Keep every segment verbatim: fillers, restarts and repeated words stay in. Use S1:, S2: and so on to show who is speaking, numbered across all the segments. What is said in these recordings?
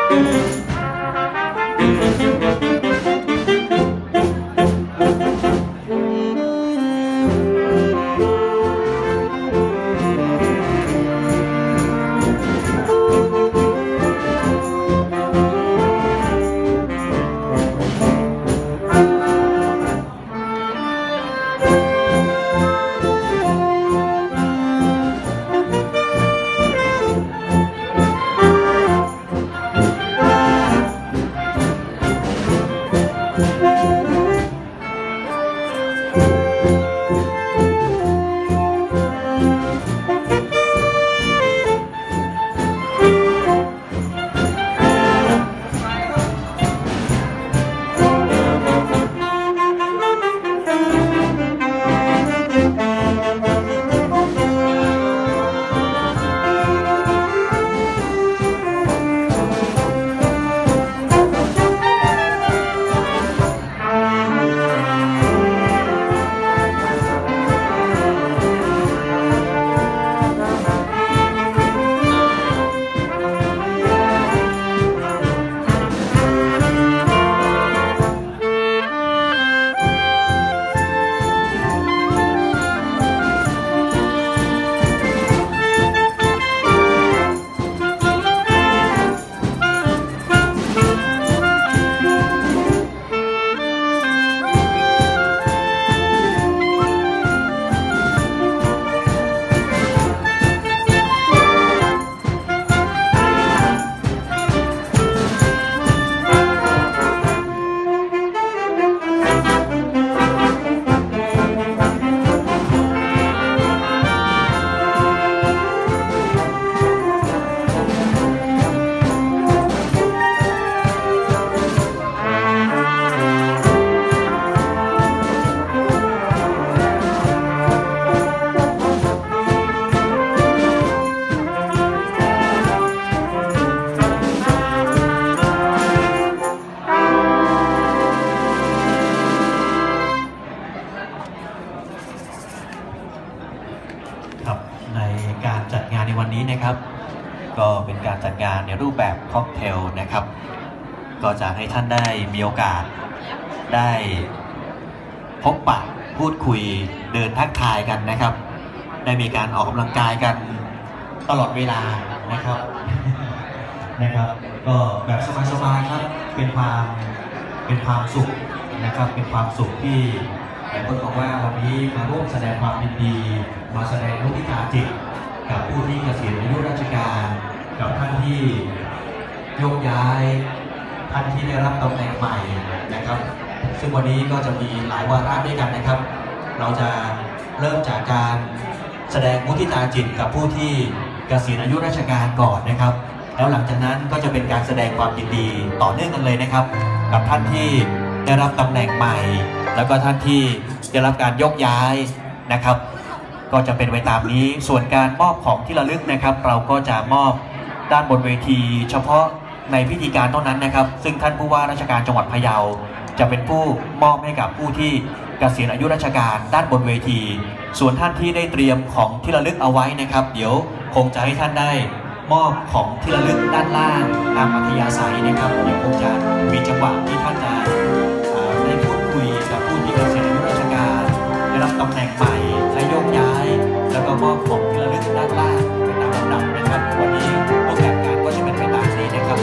S1: ก็เป็นการจัดงานในรูปแบบค็อกเทลนะครับก็จะให้ท่านได้มีโอกาสได้พบปะพูดคุยเดินทักทายกันนะครับได้มีการออกกำลังกายกันตลอดเวลานะครับนะครับก็แบบสบายๆครับเป็นความเป็นความสุขนะครับเป็นความสุขที่หลายคนบอกว่าวันนี้มาร่วมแสดงความยินดีมาแสดงมุทิตาจิตกับผู้ที่เกษียณอายุราชการกับท่านที่โยกย้ายท่านที่ได้รับตำแหน่งใหม่นะครับซึ่งวันนี้ก็จะมีหลายวาระด้วยกันนะครับเราจะเริ่มจากการแสดงมุทิตาจิตกับผู้ที่เกษียณอายุราชการก่อนนะครับแล้วหลังจากนั้นก็จะเป็นการแสดงความยินดีต่อเนื่องกันเลยนะครับกับท่านที่ได้รับตำแหน่งใหม่แล้วก็ท่านที่ได้รับการยกย้ายนะครับก็จะเป็นไปตามนี้ส่วนการมอบของที่ระลึกนะครับเราก็จะมอบด้านบนเวทีเฉพาะในพิธีการเท่านั้นนะครับซึ่งท่านผู้ว่าราชการจังหวัดพะเยาจะเป็นผู้มอบให้กับผู้ที่เกษียณอายุราชการด้านบนเวทีส่วนท่านที่ได้เตรียมของที่ระลึกเอาไว้นะครับเดี๋ยวคงจะให้ท่านได้มอบของที่ระลึกด้านล่างตามอัธยาศัยนะครับเดี๋ยวคงจะมีจังหวะที่ท่านจะได้พูดคุยกับผู้ที่เกษียณอายุราชการได้รับตำแหน่งใหม่และโยกย้ายแล้วก็มอบของที่ระลึกด้านล่างไปตามลำดับนะครับวันนี้โปรแกรมการก็จะเป็นไปตามนี้นะครับ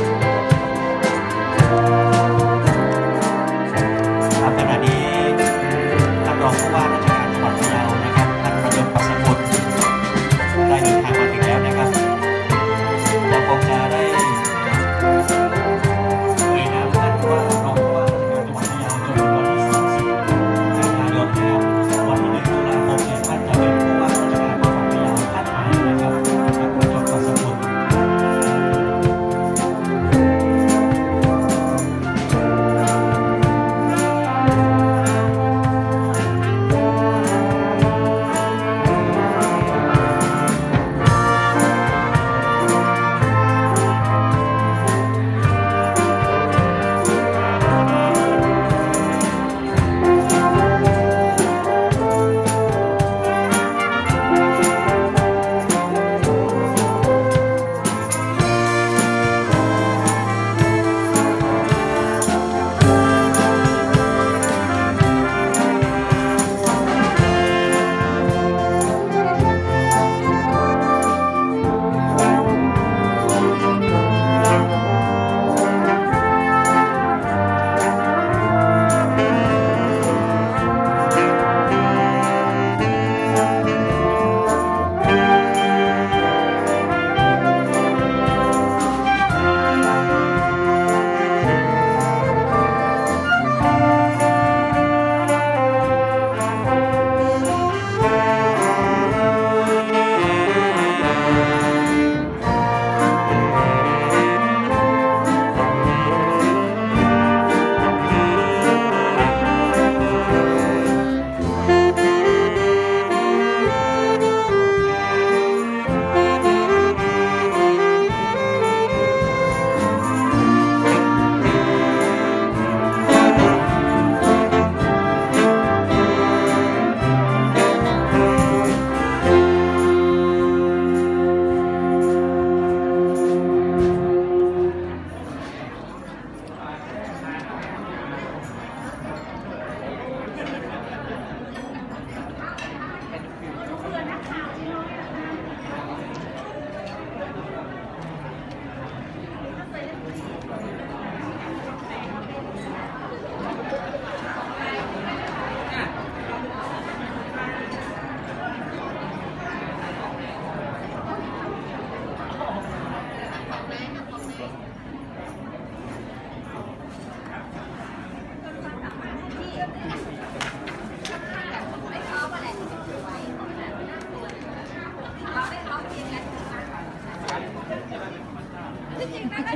S1: ขณะนี้ท่านรองผู้ว่าราชการจังหวัดพะเยานะครับท่านประยงประสิทธิ์บุตรได้เดินทางมาถึงแล้วนะครับเราคงจะได้เอ่ยนามท่านว่ารองผู้ว่าราชการจังหวัดพะเยาจนถึงวันที่สามสิบกันยายนนะครับวันที่หนึ่งตุลาคมเนี่ยท่านจะเป็นผู้ว่าราชการจังหวัดพะเยาท่านใหม่นะครับท่านประยงประสิทธิ์บุตร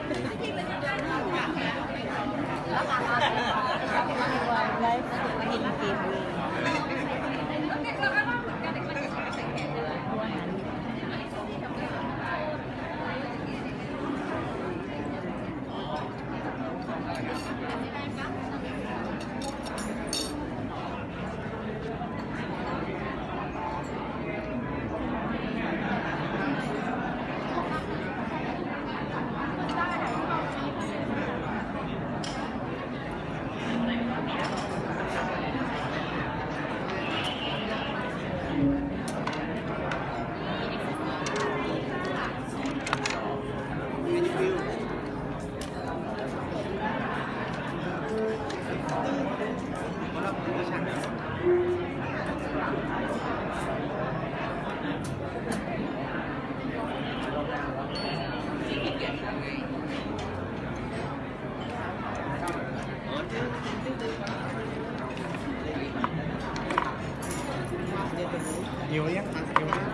S2: หิวยังคะหิวยัง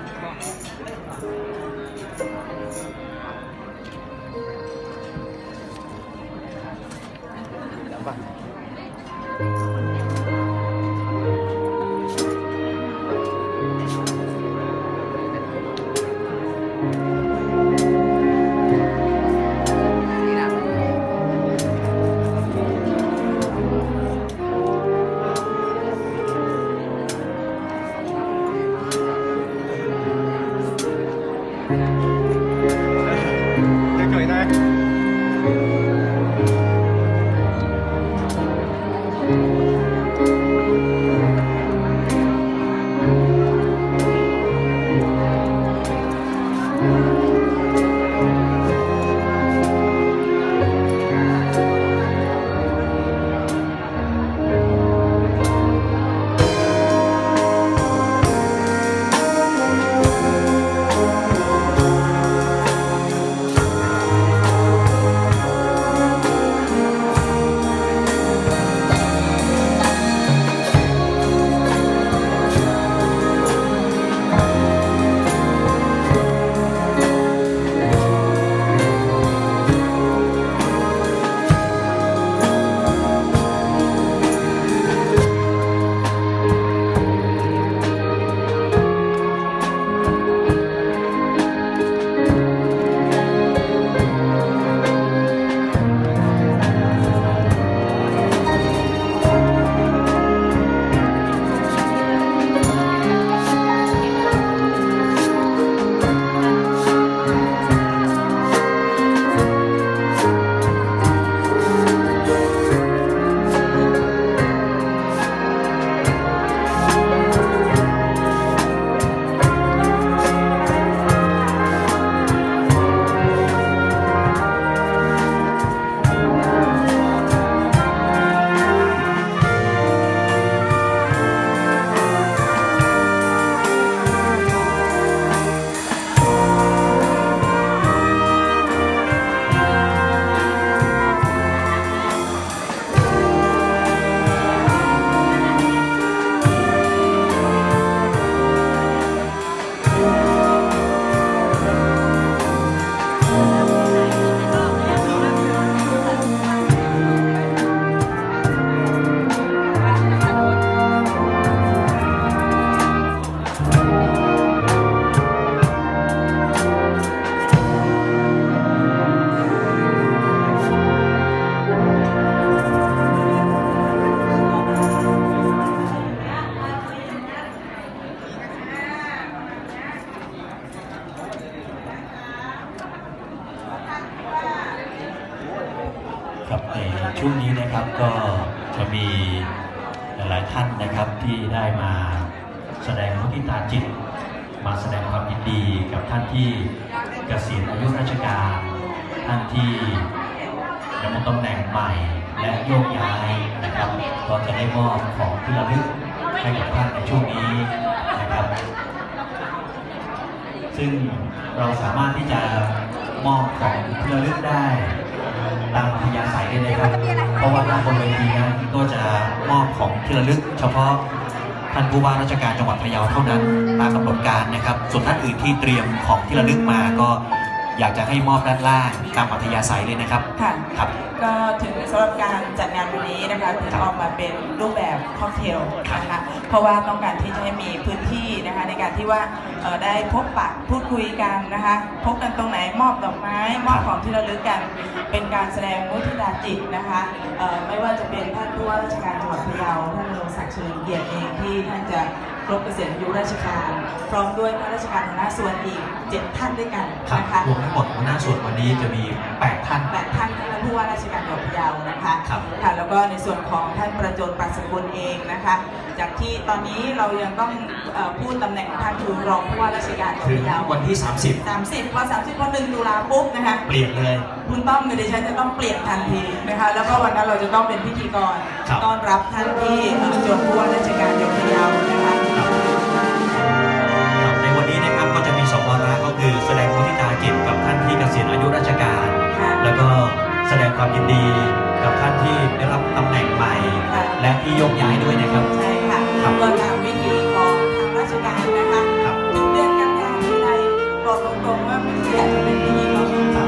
S2: ป่ะ
S1: ช่วงนี้นะครับก็จะมีหลายท่านนะครับที่ได้มาแสดงมุทิตาจิตมาแสดงความยินดีกับท่านที่เกษียณอายุราชการท่านที่ดำรงตำแหน่งใหม่และโยกย้ายนะครับก็จะได้มอบของที่ระลึกให้กับท่านในช่วงนี้นะครับซึ่งเราสามารถที่จะมอบของที่ระลึกได้ตามอัธยาศัยได้เลยครับเพราะว่าด้านบนเวทีนั้นก็จะมอบของที่ระลึกเฉพาะท่านผู้ว่าราชการจังหวัดพะเยาเท่านั้นตามกำหนดการนะครับส่วนท่านอื่นที่เตรียมของที่ระลึกมาก็อยากจะให้มอบด้านล่างตามอัธยาศัยเลยนะครับ
S3: ค่ะ
S1: ครับ
S3: ก็ถึงสำหรับการจัดงานวันนี้นะคะถึงออกมาเป็นรูปแบบค็อกเทลนะคะเพราะว่าต้องการที่จะให้มีพื้นที่นะคะในการที่ว่าได้พบปะพูดคุยกันนะคะพบกันตรงไหนมอบดอกไม้มอบของที่ระลึกกันเป็นการแสดงมุทิตาจิตนะคะไม่ว่าจะเป็นท่านผู้ว่าราชการจังหวัดพะเยาท่านนรงค์ศักดิ์เฉลิมเกียรติเองที่ท่านจะครบเกษียณอายุราชการพร้อมด้วยข้าราชการหัวหน้าส่วนอีกเจ็ดท่านด้วยกันนะคะ
S1: รวมทั้งหมดหัวหน้าส่วนวันนี้จะมีแปดท่าน
S3: แปดท่านท่านผู้ว่าราชการจังหวัดพะเยานะคะค่ะแล้วก็ในส่วนของท่านประจนปรัชกุลเองนะคะจากที่ตอนนี้เรายังต้องพูดตำแหน่งของท่านคือรองผู้ว่าราชการจังหวัดพะเยา
S1: วันที่สามสิบ
S3: สามสิบวันสามสิบวันหนึ่งตุลาปุ๊บนะคะ
S1: เปลี่ยนเลย
S3: คุณต้อมกับดิฉันจะต้องเปลี่ยนทันทีนะคะแล้วก็วันนั้นเราจะต้องเป็นพิธีกรต้อนรับท่านที่จบผู้ว่าราชการจังหวัดพะเยานะคะ
S1: ในวันนี้นะครับก็จะมีสองวาระก็คือแสดงมุทิตาจิตกับท่านที่เกษียณอายุราชการแล้วก็แสดงความยินดีกับท่านที่ได้รับตำแหน่งใหม่และที่ยกย้ายด้วยนะครับ
S3: ใช่ค่ะก็ตามวิธีของทางราชการนะคะทุกเดือนกันยายนที่ไรบอกตรงๆว่าไม่อยากจะเป็นพิธีกรครับ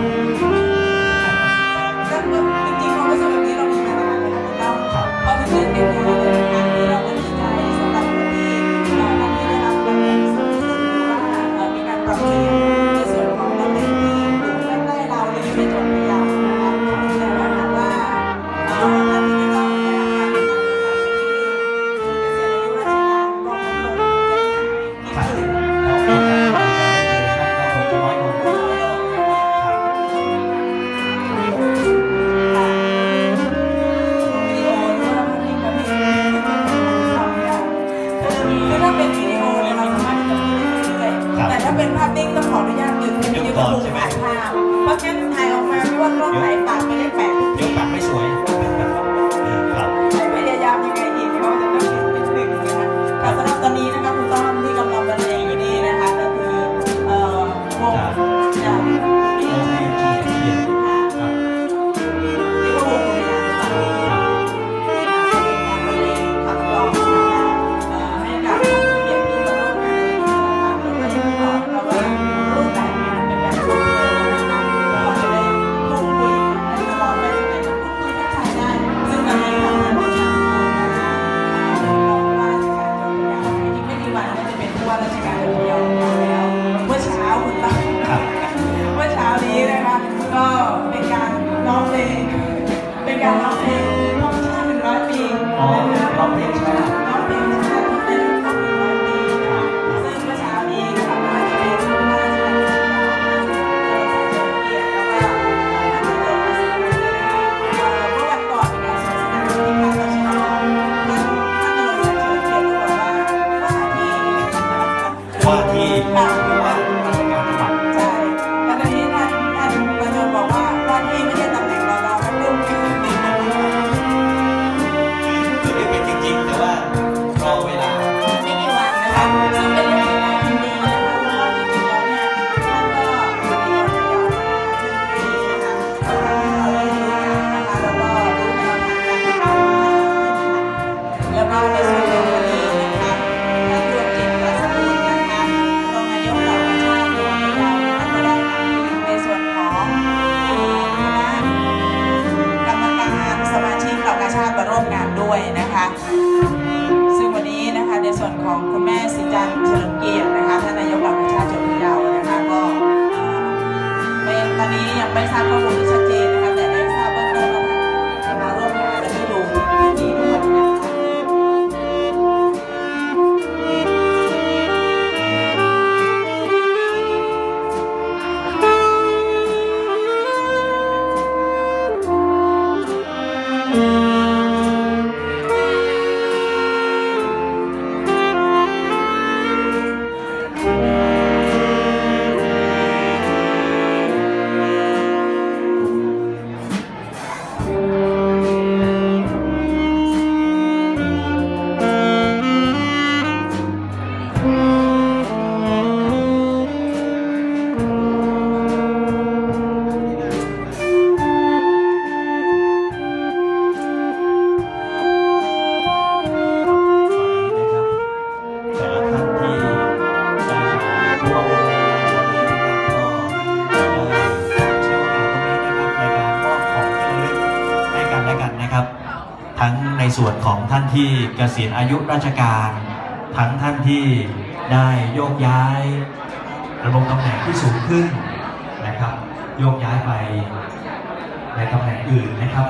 S3: ก็จริงๆความรู้สึกแบบนี้เรามีมานานเลยนะคุณต้อมเพราะทุกเดือนกันยายนเลยนะคะที่เราก็ดีใจสำหรับคนที่ท่านที่ได้รับตำแหน่งสูงสุดหรือว่ามีการปรับเปลี่ยนในส่วนของตำแหน่งที่อยู่ใกล้ๆเราเลยในจังหวัดพะเยานะคะแต่ว่าหากว่าท่านที่จะต้องได้รับการแต่งตั้งเกษียณอายุราชการก็ลดลงจะได้คิดถึงแต่ถ้าเป็นภาพนิ่งต้องขออนุญาตหยุดวิดีโอถูกถ่ายภาพเพราะงั้นถ่ายออกมาไม่ว่ากล้องไหนปากไม่ได้แปะทุกที
S1: ปากไม่สวยครับ
S3: พยายามยังไงอีกเขาจะต้องนิดหนึ่งนะคะแต่สำหรับตอนนี้นะคะคุณต้อมที่กำลังบรรเลงอยู่นี่นะคะก็คือเอ่อวงจากที่ที่ที่ที่เรียกว่าวงดุริยางค์ค่ะเป็นการบรรเลงขับกลองนะคะให้กับท่านผู้เกียรติที่มาร่วมงานในนี้นะคะแล้วก็อย่างที่บอกเราว่ารูปแบบงานเป็นแบบค็อกเทลนะคะเราจะได้พูดคุยกันตลอดไม่จำเป็นต้องพูดคุยทักทายได้ซึ่งตอนนี้ทางท่านประชาชนนะคะรองผู้ว่าราชการจังหวัดพะเยาอีกไม่กี่วันก็จะเป็นผู้ว่าราชการจังหวัดพะเยาแล้วเมื่อเช้าคุณต้อมเมื่อเช้านี้นะคะก็เป็นการร้องเพลงเป็นการร้องเพลงร้องชาติหนึ่งร้อยปีนะคะ
S1: ร้องเพลงชาติ
S3: ร้องเพลงชาติในรุ่นของหนึ่งร้อยปีซึ่งเมื่อเช้านี้นะคะไม่ว่าจะเป็นผู้ว่าราชการจังหวัดพะเยาท่านนรงค์ศักดิ์เฉลิมเกียรติแล้วก็ท่านประเดิมมาสักครู่นะคะเมื่อวันก่อนเป็นการสวนสนามที่ภาคตชดท่านท่านนรงค์ศักดิ์เฉลิมเกียรติก็บอกว่าว่าที่
S1: ว่าที่ผู้ว่าราชการจังหวัด
S3: ใช่แล้วตอนนี้ท่านท่านประจนบอกว่าว่าที่ไม่ใช่ตำแหน่งรอรอนะลูก
S1: คือได้เป็นจริงๆแต่ว่ารอเวลา
S3: ไม่กี่วันนะคะซึ่งเป็นเรื่องที่น่ายินดีนะคะเพราะว่าจริงๆแล้วเนี่ยท่านก็อยู่ในจังหวัดพะเยามาหนึ่งปีนะคะทำให้เราได้รู้จักนะคะแล้วก็รู้แนวทางการทำงานแล้วก็ในส่วนของวันนี้นะคะท่านดวงจิตประสบูรณ์นะคะรองนายกเหล่ากาชาติจังหวัดพะเยาท่านก็ได้นำทีมในส่วนของคณะกรรมการสมาชิกเหล่ากาชาติมาร่วมงานด้วยนะคะซึ่งวันนี้นะคะในส่วนของคุณแม่สิจันทร์เฉลิมเกียรตินะคะท่านนายกเหล่ากาชาติจังหวัดพะเยานะคะก็ไม่ตอนนี้ยังไม่ทราบข้อมูลที่ชัดเจนนะคะแต่ได้ทราบเบื้องต้นว่าท่านมาร่วมงานและที่อยู่ที่นี่ด้วยนะคะ
S1: นะครับ ทั้งในส่วนของท่านที่เกษียณอายุราชการทั้งท่านที่ได้โยกย้ายดำรงตำแหน่งที่สูงขึ้นนะครับโยกย้ายไปในตำแหน่งอื่นนะครับ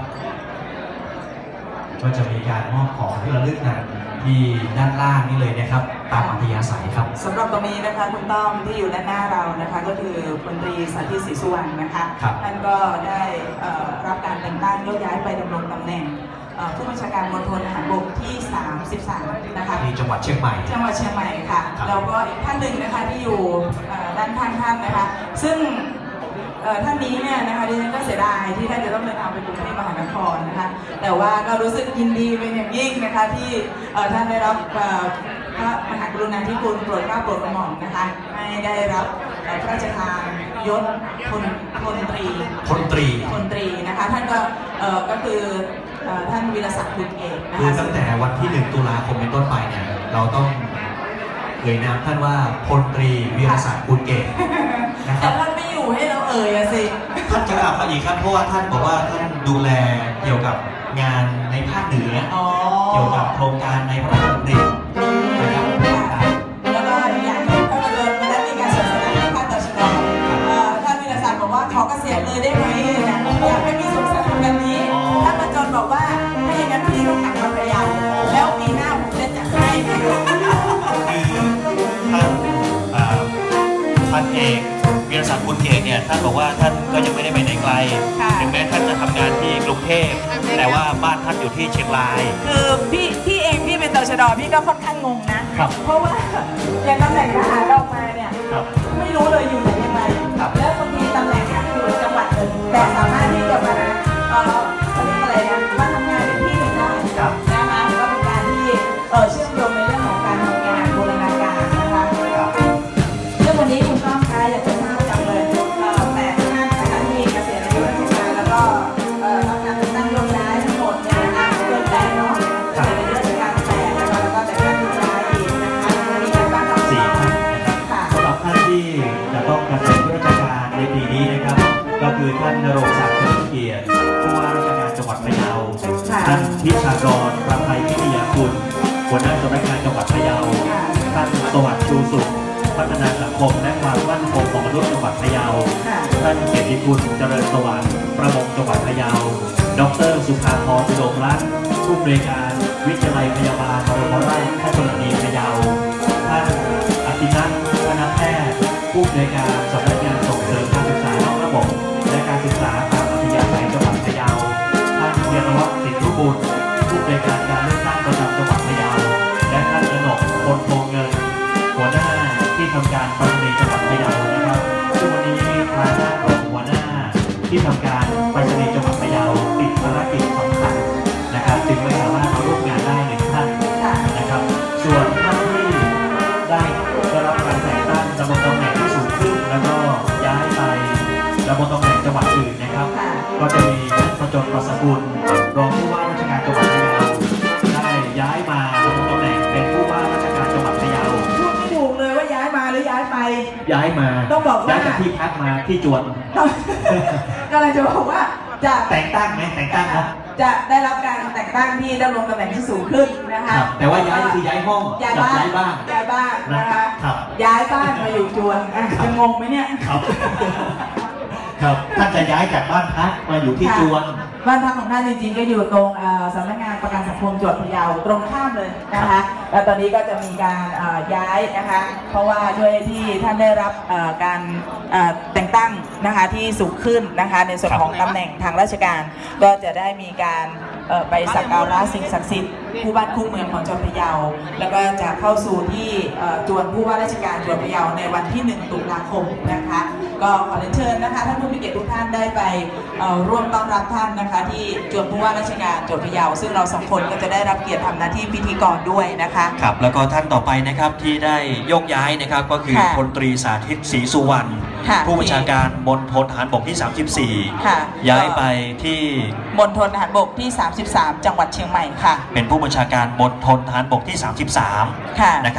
S1: ก็จะมีการมอบของที่ระลึกกันที่ด้านล่างนี่เลยนะครับตามอัธยาศัยครับ
S3: สำหรับตรงนี้นะคะคุณต้อมที่อยู่ด้านหน้าเรานะคะก็คือพลตรีสาธิตศรีสุวรรณนะคะท่านก็ได้รับการแต่งตั้งโยกย้ายไปดำรงตำแหน่งผู้บัญชาการมณฑลทหารบกที่สามสิบสามนะคะ
S1: ที่จังหวัดเชียงใหม่
S3: จังหวัดเชียงใหม่ค่ะแล้วก็อีกท่านหนึ่งนะคะที่อยู่ด้านข้างท่านนะคะซึ่งท่านนี้เนี่ยนะคะดิฉันก็เสียดายที่ท่านจะต้องเดินทางไปกรุงเทพมหานครนะคะแต่ว่าก็รู้สึกยินดีเป็นอย่างยิ่งนะคะที่ท่านได้รับพระมหากรุณาธิคุณโปรดเกล้าโปรดกระหม่อมนะคะให้ได้รับพระราชทานยศพลพลตรี
S1: พลตรี
S3: พลตรีนะคะท่านก็ก็คือท่านวีรศักดิ์คุณเอกนะคะ
S1: คือตั้งแต่วันที่หนึ่งตุลาคมเป็นต้นไปเนี่ยเราต้องเอ่ยนามท่านว่าพลตรีวีรศักดิ์คุณเอก
S3: นะครับแต่ท่านไม่อยู่ให้เราเอ่ยสิ
S1: ท่านจะกลับมาอีกครับเพราะว่าท่านบอกว่าท่านดูแลเกี่ยวกับงานในภาคเหนือเกี่ยวกับโครงการในพระราชดำรินะครับ
S3: แล้วก็อย่างที่ท่านประธานได้มีการเสนอให้ท่านต่อชะท่านวีรศักดิ์บอกว่าขอเกษียณเลยได้ไหมนะอยากให้มีสุขสันต์แบบนี้ท่านประจนบอกว่าถ้าอย่างนั้นพี่ต้องกลับมาพะเยาแล้วปีหน้าผมจะจัดให้
S1: คือท่านท่านเอกวีรศักดิ์คุณเอกเนี่ยท่านบอกว่าท่านก็ยังไม่ได้ไปไหนไกลถึงแม้ท่านจะทำงานที่กรุงเทพแต่ว่าบ้านท่านอยู่ที่เชียงราย
S3: คือพี่พี่เองพี่เป็นตชด.พี่ก็ค่อนข้างงงนะเพราะว่าอย่างตำแหน่งทหารออกมาเนี่ยไม่รู้เลยอยู่ไหนยังไงแล้วบางทีตำแหน่งอยู่จังหวัดหนึ่งแต่สามารถที่จะมาเอ่อเขาเรียกอะไรนะมาทำงานในที่หนึ่งได้นะคะก็เป็นการที่เอ่อเชื่อมโยงในเรื่องของการทำงานบูรณาการนะคะซึ่งวันนี้คุณต้องคะอยากจะทราบจังเลยแปดท่านนะคะที่เกษียณอายุราชการแล้วก็รับการแต่งตั้งโยกย้ายทั้งหมดเนี่ยนะคะเกินแปดเนาะเกษียณอายุราชการแปดนะคะแล้วก็แต่งตั้งโยกย้ายอีกนะคะมีการบ้านทั้ง
S1: สี่ท่านนะครับสำหรับท่านที่จะต้องเกษียณอายุราชการในปีนี้นะครับก็คือท่านณรงค์ศักดิ์เฉลิมเกียรติผู้ว่าราชการจังหวัดพะเยาท่านพิชากรประภัยพิทยาคุณหัวหน้าสำนักงานจังหวัดพะเยาท่านสวัสดิ์ชูสุขพัฒนาสังคมและความมั่นคงของมนุษย์จังหวัดพะเยาท่านเกียรติคุณเจริญสวัสดิ์ประมงจังหวัดพะเยาดร.สุภาพรอุดมรัตน์ผู้อำนวยการวิทยาลัยพยาบาลบรมราชชนนีพะเยาท่านอภินันท์คณะแพทย์ผู้อำนวยการสำนักงานส่งเสริมการศึกษานอกระบบและการศึกษาตามอัธยาศัยจังหวัดพะเยาท่านเวียรวัฒน์สิทธิบุญผู้อำนวยการการเลือกตั้งประจำจังหวัดพะเยาและท่านกนกพลโพเงินหัวหน้าที่ทำการไปรษณีย์จังหวัดพะเยานะครับซึ่งวันนี้ทางด้านของหัวหน้าที่ทำการไปรษณีย์จังหวัดพะเยาติดภารกิจสำคัญนะครับจึงไม่สามารถมาร่วมงานได้หนึ่งท่านนะครับส่วนท่านที่ได้ได้รับการแต่งตั้งดำรงตำแหน่งที่สูงขึ้นแล้วก็ย้ายไปดำรงตำแหน่งจังหวัดอื่นนะครับก็จะมีท่านประจนประสกุลรองผู้ว่าราชการจังหวัดพะเยาได้ย้ายมาดำรงตำแหน่งเป็นผู้ว่าราชการจังหวัดพะเยา
S3: พูดไม่ถูกเลยว่าย้ายมาหรือย้ายไป
S1: ย้ายมา
S3: ต้องบอกว่า
S1: ย้ายจากที่พักมาที่จวน
S3: ก็เลยจะบอกว่าจะ
S1: แต่งตั้งไหมแต่งตั้งนะ
S3: จะได้รับการแต่งตั้งที่ดำรงตำแหน่งที่สูงขึ้นนะคะ
S1: แต่ว่าย้ายคือย้ายห้อง
S3: ย้ายบ้านย้ายบ้านย้ายบ้านนะคะย้ายบ้านมาอยู่จวนจะงงไหมเนี่ย
S1: ครับครับท่านจะย้ายจากบ้านพักมาอยู่ที่จวน
S3: บ้านพักของท่านจริงๆก็อยู่ตรงสำนักงานประกันสังคมจังหวัดพะเยาตรงข้ามเลยนะคะแล้วตอนนี้ก็จะมีการย้ายนะคะเพราะว่าด้วยที่ท่านได้รับการแต่งตั้งนะคะที่สูงขึ้นนะคะในส่วนของตำแหน่งทางราชการก็จะได้มีการไปสักการะสิ่งศักดิ์สิทธิ์ผู้บ้านคู่เมืองของจังหวัดพะเยาแล้วก็จะเข้าสู่ที่จวนผู้ว่าราชการจังหวัดพะเยาในวันที่หนึ่งตุลาคมนะคะก็ขอเชิญนะคะท่านผู้มีเกียรติทุกท่านได้ไปร่วมต้อนรับท่านนะคะที่จวนผู้ว่าราชการจังหวัดพะเยาซึ่งเราสองคนก็จะได้รับเกียรติทำหน้าที่พิธีกรด้วยนะคะ
S1: ครับแล้วก็ท่านต่อไปนะครับที่ได้โยกย้ายนะครับก็คือพลตรีสาธิตศรีสุวรรณผู้บัญชาการมณฑลทหารบกที่สามสิบสี่ย้ายไปที่
S3: มณฑลทหารบกที่สามสิบสามจังหวัดเชียงใหม่ค่ะ
S1: เป็นผู้บัญชาการมณฑลทหารบกที่สามสิบสามนะครับ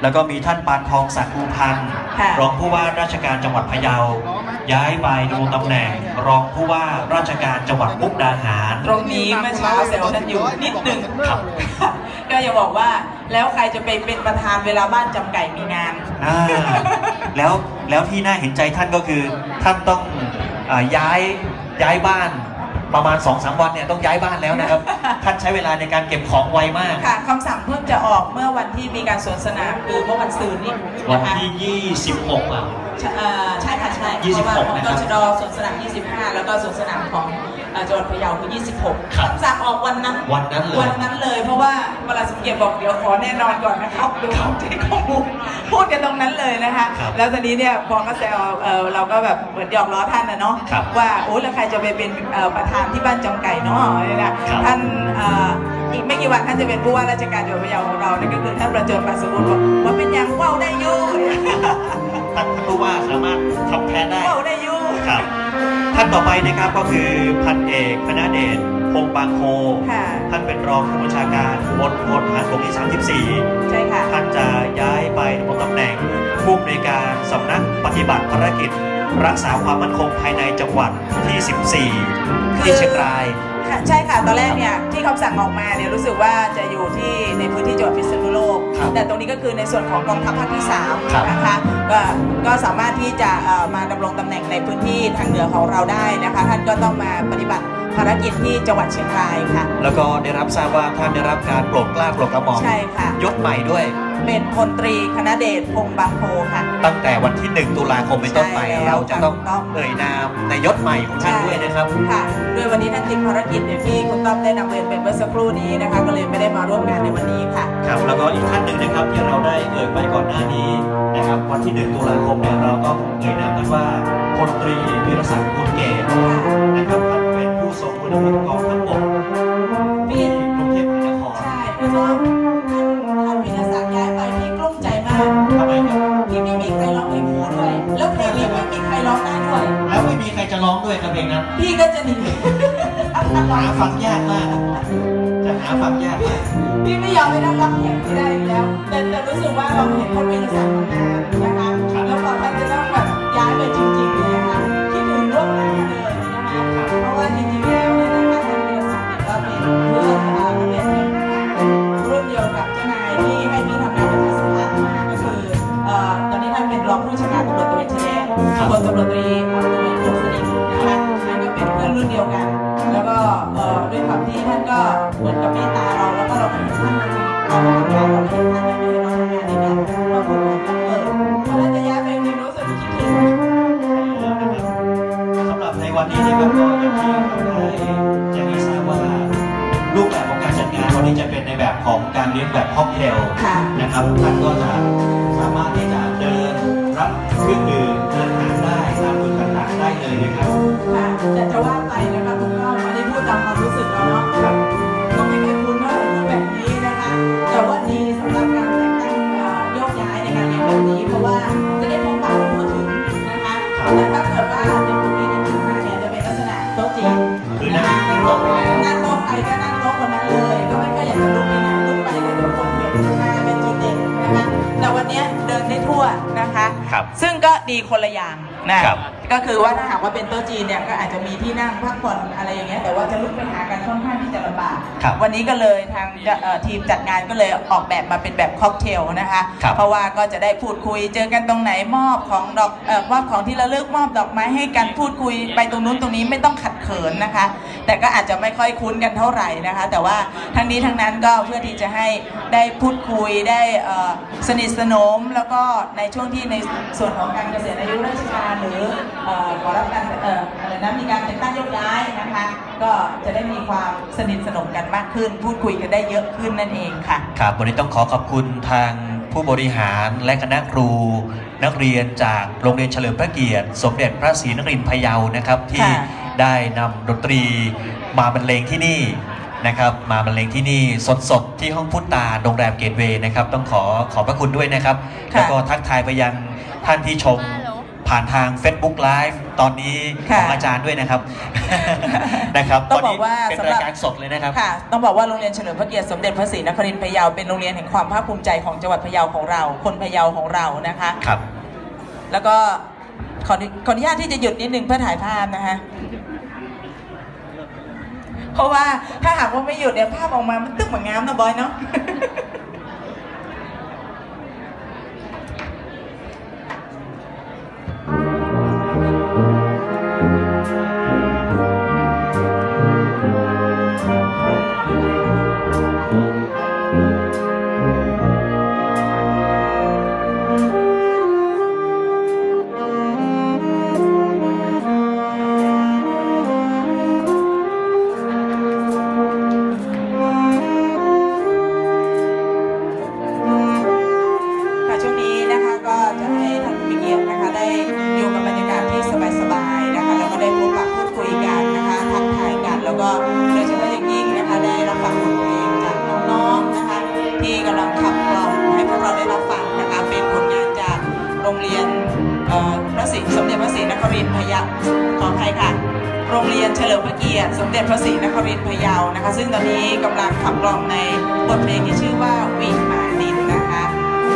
S1: แล้วก็มีท่านปานทองศักดิ์ภูพันธ์รองผู้ว่าราชการจังหวัดพะเยาย้ายไปดำรงตำแหน่งรองผู้ว่าราชการจังหวัดมุกดาหาร
S3: ตรงนี้เมื่อเช้าเซลล์ท่านอยู่นิดหนึ่งครับก็จะบอกว่าแล้วใครจะไปเป็นประธานเวลาบ้านจำไก่มีงาน
S1: อ่าแล้วแล้วที่น่าเห็นใจท่านก็คือท่านต้องย้ายย้ายบ้านประมาณ สองสาม วันเนี่ยต้องย้ายบ้านแล้วนะครับ ท่านใช้เวลาในการเก็บของไวมาก
S3: ค่ะคำสั่งเพิ่งจะออกเมื่อวันที่มีการสวนสนามคือเมื่อวันศุกร์นี้
S1: วันที่ยี่สิบหกอ่ะ
S3: ใช่ค่ะใช่
S1: ยี่สิบหกนะครับ
S3: ตชด.สวนสนามยี่สิบห้าแล้วก็สวนสนามของจังหวัดพะเยาคือยี่สิบหกคำสั่งออกวันนั้น
S1: วันนั้นเลย
S3: วันนั้นเลยเพราะว่าเวลาสมเกียรติบอกเดี๋ยวขอแน่นอนก่อนนะครับดูเทคข้อมูลพูดกันตรงนั้นเลยนะคะแล้วตอนนี้เนี่ยพอก็แซวเราก็แบบเหมือนหยอกล้อท่านนะเนาะว่าโอ้แล้วใครจะไปเป็นประธานที่บ้านจำไก่เนาะนี่นะท่านอีกไม่กี่วันท่านจะเป็นผู้ว่าราชการจังหวัดพะเยาของเรานี่ก็คือท่านประเจิดปราศบุญบอกว่าเป็นอย่างว่าวได้ยุ่ง
S1: ท่านผู้ว่าสามารถทำแทนได้
S3: ว่าวได้ยุ่ง
S1: ครับท่านต่อไปนะครับก็คือพันเอกคณเดชพงษ์บางโคท่านเป็นรองผู้บัญชาการมณฑลทหารบกที่สามสิบสี่
S3: ใช่ค่ะ
S1: ท่านจะย้ายไปดำรงตำแหน่งผู้อำนวยการสำนักปฏิบัติภารกิจรักษาความมั่นคงภายในจังหวัดที่สิบสี่ที่เชียงราย
S3: ใช่ค่ะตอนแรกเนี่ยที่คำสั่งออกมาเนี่ยรู้สึกว่าจะอยู่ที่ในพื้นที่จังหวัดพิษณุโลกแต่ตรงนี้ก็คือในส่วนของกองทัพภาคที่สามนะคะก็ก็สามารถที่จะมาดำรงตำแหน่งในพื้นที่ทางเหนือของเราได้นะคะท่านก็ต้องมาปฏิบัติภารกิจที่จังหวัดเชียงรายค่ะ
S1: แล้วก็ได้รับทราบว่าท่านได้รับการโปรดเกล้าโปรดกระหม่อม
S3: ใช่ค่ะ
S1: ยศใหม่ด้วย
S3: เป็นพลตรีคณเดชพงษ์บางโพค่ะ
S1: ตั้งแต่วันที่หนึ่งตุลาคมเป็นต้นไปเราจะต้องเอ่ยนามในยศใหม่ของท่านด้วยนะครับ
S3: ค่ะด้วยวันนี้ท่านติดภารกิจอย่างที่คุณต้อมได้นำเรียนไปเมื่อสักครู่นี้นะคะก็เลยไม่ได้มาร่วมงานในวันนี้ค่ะ
S1: ครับแล้วก็อีกท่านหนึ่งนะครับที่เราได้เอ่ยไปก่อนหน้านี้นะครับวันที่หนึ่งตุลาคมเนี่ยเราก็เอ่ยนามกันว่าพลตรีวิรศักดิ์บุญเกศนะครับท่านเป็นผู้ทรงคุณวุฒิกองทัพบกที่กรุงเทพมหานคร
S3: ใช่แล้วก็ท่านวิรศักดิ์ย้ายไปพี่กลุ้มใจมาก
S1: ทำไมครับ
S3: พี่ไม่มีใครร้องเพลงคู่ด้วยแล้วเพลงนี้ไม่มีใครร้องได้ด้วย
S1: แล้วไม่มีใครจะร้องด้วยกับเพลงนั้น
S3: พี่ก็จะหนี
S1: หาฟังยากมากจะหาฟังยากมาก
S3: พี่ไม่ยอมให้ท่านร้องเพลงที่ได้แล้วแต่แต่รู้สึกว่าเราเห็นคนวิรศักดิ์มานานนะคะแล้วพอท่านจะต้องแบบย้ายไปจริงๆเลยนะคะคิดถึงล่วงหน้าเลยนะคะเพราะว่าจริงๆแล้วเนี่ยนะคะท่านวิรศักดิ์เนี่ยก็เป็นเพื่อนนักเรียนรุ่นเดียวกับเจ้านายที่ให้พี่ทำงานเป็นสภาก็คือตอนนี้ท่านเป็นรองผู้บัญชาการตำรวจตระเวนชายแดนพลตำรวจตรีอัศวินพงษ์สนิทนะคะนั่นก็เป็นเพื่อนรุ่นเดียวกันแล้วก็ด้วยความที่ท่านก็เหมือนกับเมตตาเราแล้วก็เราเห็นท่านเราทำงานเราเห็นท่านยังไม่ได้เราทำงานในแบบว่าคุณยังเปิดเพราะฉะนั้นจะย้ายไปมีรู้สึกคิดถึง
S1: สำหรับในวันนี้นะครับก็อย่างที่เราได้แจ้งให้ทราบว่ารูปแบบของการจัดงานวันนี้จะเป็นในแบบของการเลี้ยงแบบค็อกเทลนะครับท่านก็จะสามารถที่จะเดินรับเครื่องดื่มเดินทางได้ตามจุดต่างๆได้เลยนะครับ
S3: ค่ะแต่จะว่าไปนะคะผมก็ไม่ได้พูดตามความรู้สึกเราเนาะก็ไม่เคยคุ้นว่าพูดแบบนี้นะคะแต่ว่าดีสำหรับการแต่งตั้งโยกย้ายในการเรียนแบบนี้เพราะว่าจะได้พบปะทั่วถึงนะคะแต่ถ้าเกิดว่าในกลุ่มนี้ในจุดมาเนี่ยจะเป็นลักษณะโต๊ะจีน
S1: คือนั่งนั่งโต๊ะไปแล้ว
S3: นั่งโต๊ะใครก็นั่งโต๊ะคนนั้นเลยก็ไม่ก็อยากจะลุกไปไหนลุกไปก็เดี๋ยวคนเห็นมาเป็นจุดเด่นนะคะแต่วันนี้เดินได้ทั่วนะคะซึ่งก็ดีคนละอย่างนะก็คือว่าถ้าหากว่าเป็นโต๊ะจีนเนี่ยก็อาจจะมีที่นั่งพักผ่อนอะไรอย่างเงี้ยแต่ว่าจะลุกไปหากันค่อนข้างที่จะลำบากวันนี้ก็เลยทางทีมจัดงานก็เลยออกแบบมาเป็นแบบค็อกเทลนะคะเพราะว่าก็จะได้พูดคุยเจอกันตรงไหนมอบของดอกเอ่อมอบของที่ระลึกมอบดอกไม้ให้กันพูดคุยไปตรงนู้นตรงนี้ไม่ต้องขัดเขินนะคะแต่ก็อาจจะไม่ค่อยคุ้นกันเท่าไหร่นะคะแต่ว่าทั้งนี้ทั้งนั้นก็เพื่อที่จะให้ได้พูดคุยได้สนิทสนมแล้วก็ในช่วงที่ในส่วนของการเกษียณอายุราชการหรือขอรับการอะไรนะมีการแต่งตั้งโยกย้ายนะคะก็จะได้มีความสนิทสนมกันมากขึ้นพูดคุยกันได้เยอะขึ้นนั่นเองค่ะ
S1: ครับวันนี้ต้องขอขอบคุณทางผู้บริหารและคณะครูนักเรียนจากโรงเรียนเฉลิมพระเกียรติสมเด็จพระศรีนครินทร์พะเยานะครับที่ได้นำดนตรีมาบรรเลงที่นี่นะครับมาบรรเลงที่นี่สดๆที่ห้องพุทธาโรงแรมเกตเวย์นะครับต้องขอขอบพระคุณด้วยนะครับแล้วก็ทักทายไปยังท่านที่ชมผ่านทาง Facebook Live ตอนนี้ของอาจารย์ด้วยนะครับ นะครับ
S3: ต้องบอกว่า
S1: เป็น
S3: สำหรับ
S1: รายการสดเลยนะครับ
S3: ค่ะต้องบอกว่าโรงเรียนเฉลิมพระเกียรติสมเด็จพระศรีนครินทร์พะเยาเป็นโรงเรียนแห่งความภาคภูมิใจของจังหวัดพะเยาของเราคนพะเยาของเรานะคะ
S1: ครับ
S3: แล้วก็ขอขออนุญาตที่จะหยุดนิดนึงเพื่อถ่ายภาพนะคะเพราะว่าถ้าหากว่าไม่หยุดเนี่ยภาพออกมามันตึ้งเหมือนงามนะบอยเนาะสมเด็จพระศรีนครินทร์พะเยาขออภัยค่ะโรงเรียนเฉลิมพระเกียรติสมเด็จพระศรีนครินทร์พะเยานะคะซึ่งตอนนี้กำลังขับร้องในบทเพลงที่ชื่อว่าวีมาดินนะคะ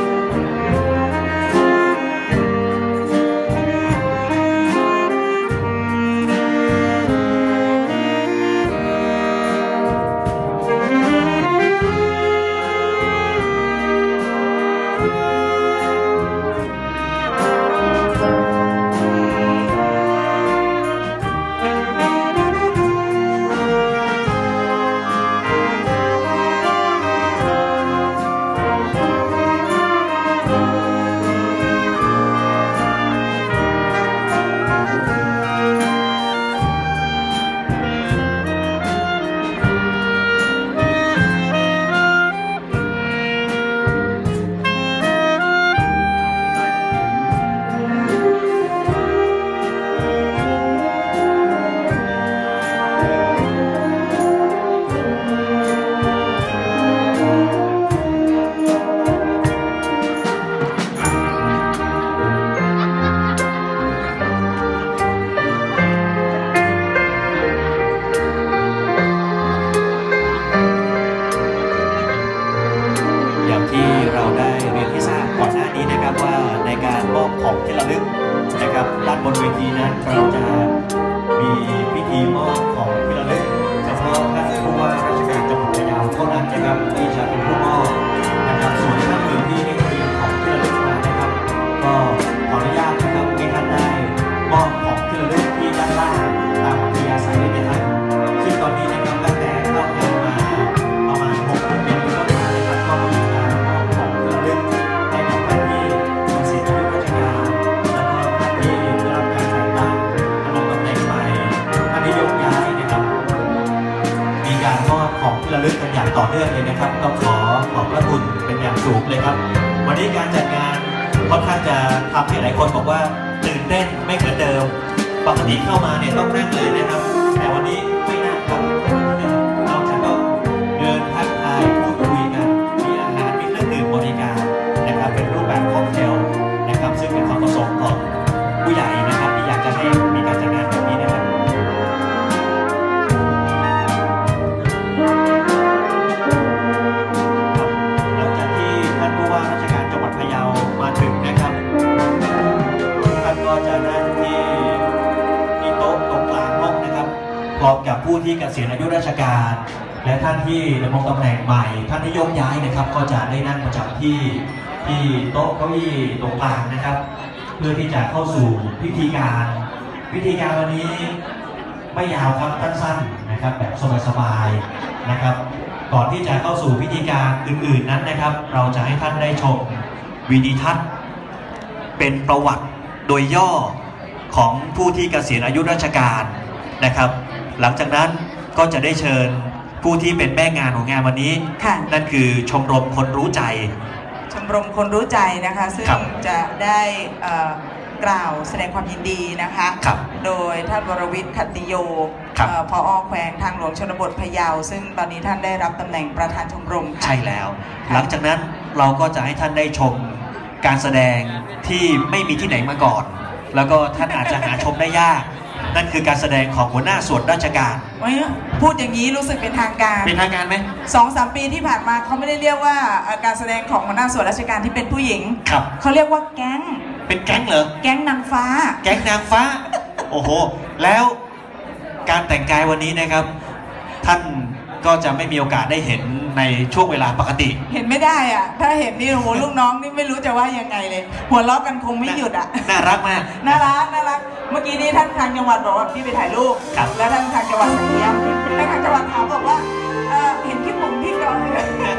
S1: ของที่ระลึกนะครับด้านบนเวทีนั้นเราจะมีพิธีมอบของที่ระลึกเฉพาะท่านผู้ว่าราชการจังหวัดพะเยาเท่านั้นนะครับที่จะเป็นผู้มอบนะครับส่วนท่านอื่นที่ได้เตรียมของที่ระลึกมานะครับก็ขออนุญาตนะครับให้ท่านได้มอบของที่ระลึกที่ด้านล่างตามอัธยาศัยได้ไหมครับซึ่งตอนนี้นะครับตั้งแต่เข้างานมาประมาณหกโมงเย็นเป็นต้นมานะครับก็มีการมอบของที่ระลึกให้กับท่านที่มีสิทธิราชการแล้วก็ท่านที่ได้รับการแต่งตั้งดำรงตำแหน่งใหม่ท่านที่ยกย้ายนะครับมีการมอบของที่ระลึกกันอย่างต่อเนื่องเลยนะครับก็ขอขอบพระคุณเป็นอย่างสูงเลยครับวันนี้การจัดงานค่อนข้างจะทำให้หลายคนบอกว่าตื่นเต้นไม่เหมือนเดิมปกติเข้ามาเนี่ยต้องนั่งเลยนะครับแต่วันนี้ไม่นั่งครับเราจะต้องเดินทักทายพูดคุยกันมีอาหารมีเครื่องดื่มบริการนะครับเป็นรูปแบบค็อกเทลนะครับซึ่งเป็นความประสงค์ของผู้ใหญ่นะครับที่อยากจะให้มีการจัดงานแบบนี้นะครับหลังจากที่ท่านผู้ว่าราชการจังหวัดพะเยามาถึงนะครับท่านก็จะนั่งที่ที่โต๊ะตรงกลางห้องนะครับพร้อมกับผู้ที่เกษียณอายุราชการและท่านที่ดำรงตำแหน่งใหม่ท่านที่โยกย้ายนะครับก็จะได้นั่งประจำที่ที่โต๊ะเก้าอี้ตรงกลางนะครับ เพื่อที่จะเข้าสู่พิธีการพิธีการวันนี้ไม่ยาวครับสั้นๆนะครับแบบสบายๆนะครับก่อนที่จะเข้าสู่พิธีการอื่นๆนั้นนะครับเราจะให้ท่านได้ชมวิดีทัศน์เป็นประวัติโดยย่อของผู้ที่เกษียณอายุราชการนะครับหลังจากนั้นก็จะได้เชิญผู้ที่เป็นแม่งานของงานวันนี้นั่นคือชมรมคนรู้ใจ
S3: ชมรมคนรู้ใจนะคะซึ่งจะได้กล่าวแสดงความยินดีนะคะโดยท่านวรวิทย์ขัตติโยผอ.แขวงทางหลวงชนบทพะเยาซึ่งตอนนี้ท่านได้รับตำแหน่งประธานชมรม
S1: ใช่แล้วหลังจากนั้นเราก็จะให้ท่านได้ชมการแสดงที่ไม่มีที่ไหนมาก่อนแล้วก็ท่านอาจจะหาชมได้ยากนั่นคือการแสดงของหัวหน้าส่วนราชการ
S3: พูดอย่างนี้รู้สึกเป็นทางการ
S1: เป็นทางการไหม
S3: สองสามปีที่ผ่านมาเขาไม่ได้เรียกว่าการแสดงของหัวหน้าส่วนราชการที่เป็นผู้หญิง
S1: ครับ
S3: เขาเรียกว่าแก๊ง
S1: เป็นแก๊งเหรอ
S3: แก๊งนางฟ้า
S1: แก๊งนางฟ้าโอ้โหแล้วการแต่งกายวันนี้นะครับท่านก็จะไม่มีโอกาสได้เห็นในช่วงเวลาปกติ
S3: เห็นไม่ได้อ่ะถ้าเห็นนี่โอ้โหลูกน้องนี่ไม่รู้จะว่ายังไงเลยหัวเราะกันคงไม่หยุดอ่ะ
S1: น่ารักมาก
S3: น่ารักน่ารักเมื่อกี้นี้ท่านทางจังหวัดบอกว่าพี่ไปถ่ายรูปแล้วท่านทางจังหวัดสั่งเลี้ยงท่านทางจังหวัดถามบอกว่าเห็นคลิปผมพี่ก่อน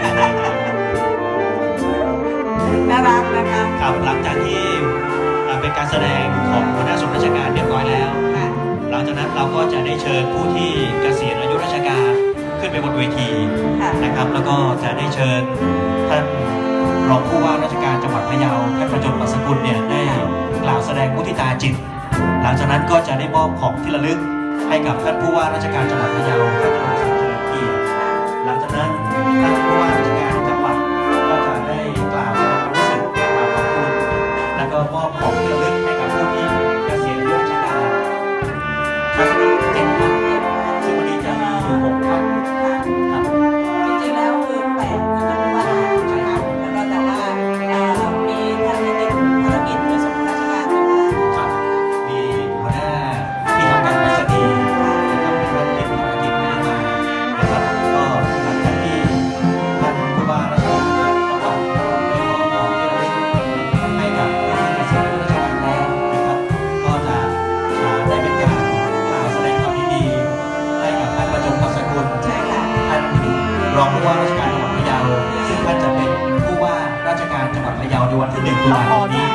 S3: น่ารักนะคะ
S1: ครับหลังจากที่เป็นการแสดงของหัวหน้าส่วนราชการเรียบร้อยแล้วหลังจากนั้นเราก็จะได้เชิญผู้ที่เกษียณอายุราชการขึ้นไปบนเวทีนะครับแล้วก็จะได้เชิญท่านรองผู้ว่าราชการจังหวัดพะเยาท่านประจวบ ปัสสกุลเนี่ยได้กล่าวแสดงมุทิตาจิตหลังจากนั้นก็จะได้มอบของที่ระลึกให้กับท่านผู้ว่าราชการจังหวัดพะเยาท่านเฉลิมศักดิ์เฉลิมเกียรติหลังจากนั้นท่านผู้ว่าราชการจังหวัดก็จะได้กล่าวแสดงความรู้สึกกล่าวขอบคุณแล้วก็มอบของที่ระลึกให้กับผู้ที่เกษียณอายุราชการทั้งเจ็ดท่านซึ่งวันนี้จะมีอยู่หกท่านครับ
S3: จริงๆแล้วคือแปดท่านว่านะครับแล้วก็แต่ว่ามีท่านที่ติดภารกิจในส่วนราชการ
S1: ครับมีหัวหน้าที่ทำการไปรษณีย์นะครับเป็นท่านติดภารกิจไม่ได้มานะครับก็หลังจากที่ท่านผู้ว่าราชการจังหวัดได้มอบของที่ระลึกให้กับผู้ที่เกษียณอายุราชการแล้วนะครับก็จะได้เป็นการกล่าวแสดงความยินดีให้กับท่านประจวบ ปัสสกุลท่านรองผู้ว่าราชการจังหวัดพะเยาซึ่งท่านจะเป็นผู้ว่าราชการจังหวัดพะเยาในวันที่หนึ่งตุลาคมนี้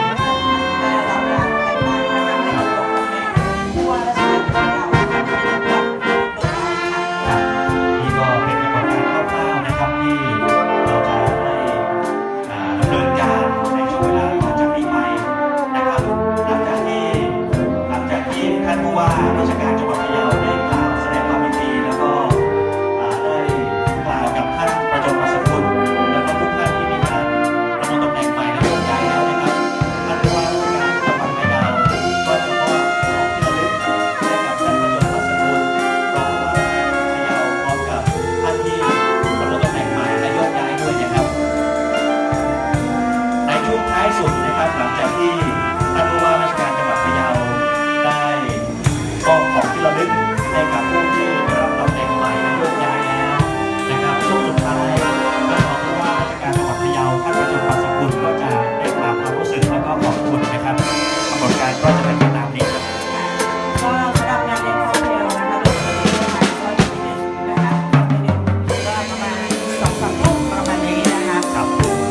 S1: นี่ก็เป็นกระบวนการคร่าวๆนะครับที่เราจะได้ดำเนินการในช่วงเวลาต่อจากนี้ไปนะครับหลังจากที่หลังจากที่ท่านผู้ว่าราชการจังหวัดพะเยาได้กล่าวแสดงความยินดีแล้วก็ได้กล่าวกับท่านประจวบ ปัสสกุลแล้วก็ทุกท่านที่มีการดำรงตำแหน่งใหม่และโยกย้ายแล้วนะครับท่านผู้ว่าราชการจังหวัดพะเยาก็จะมอบของที่ระลึกให้กับท่านประจวบ ปัสสกุลรองผู้ว่าราชการจังหวัดพะเยาพร้อมกับท่านที่ดำรงตำแหน่งใหม่และโยกย้ายด้วยนะครับในช่วงท้ายสุดนะครับหลังจากที่ท่านผู้ว่าราชการจังหวัดพะเยาได้มอบของที่ระลึกให้กับผู้ที่ได้รับตำแหน่งใหม่และโยกย้ายแล้วนะครับช่วงสุดท้ายท่านรองผู้ว่าราชการจังหวัดพะเยาท่านประจวบ ปัสสกุลก็จะได้กล่าวความรู้สึกและก็ขอบคุณนะครับกำหนดการก็จะเป็นไปตามนี้
S3: ก็สำหรับงานเลี้ยงค็อกเทลนะคะเริ่มต้นที่ก็จะมีนะคะก็ประมาณสองสามทุ่มประมาณนี้นะคะ
S1: ครับ